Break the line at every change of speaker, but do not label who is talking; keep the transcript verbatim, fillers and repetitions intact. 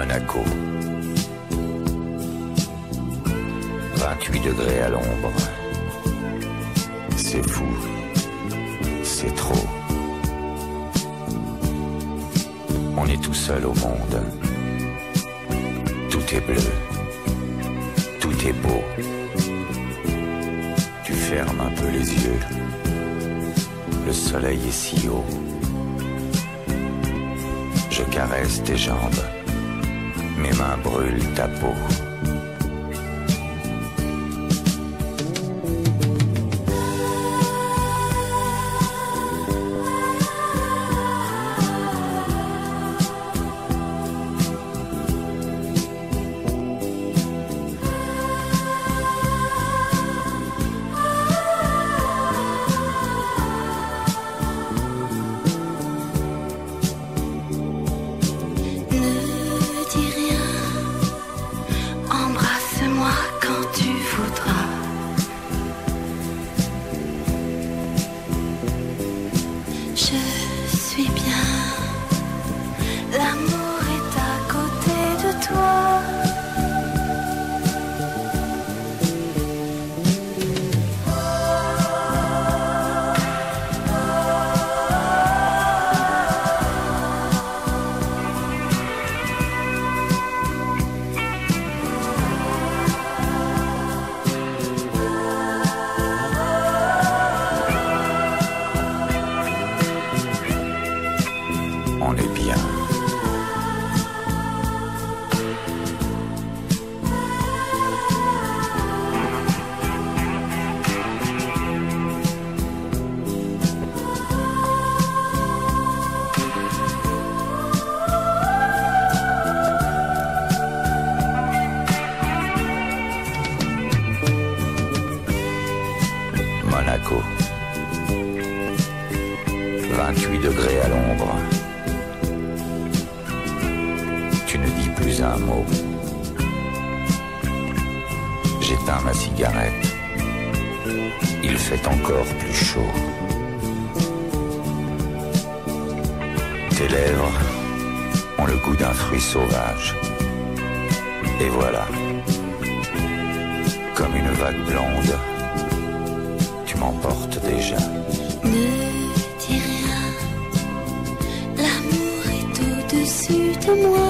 Monaco. vingt-huit degrés à l'ombre. C'est fou. C'est trop. On est tout seul au monde. Tout est bleu. Tout est beau. Tu fermes un peu les yeux. Le soleil est si haut. Je caresse tes jambes. Mes mains brûlent ta peau. Monaco. vingt-huit degrés à l'ombre. Tu ne dis plus un mot. J'éteins ma cigarette. Il fait encore plus chaud. Tes lèvres ont le goût d'un fruit sauvage. Et voilà, comme une vague blonde, tu m'emportes déjà.
Ne dis rien, l'amour est au-dessus de moi.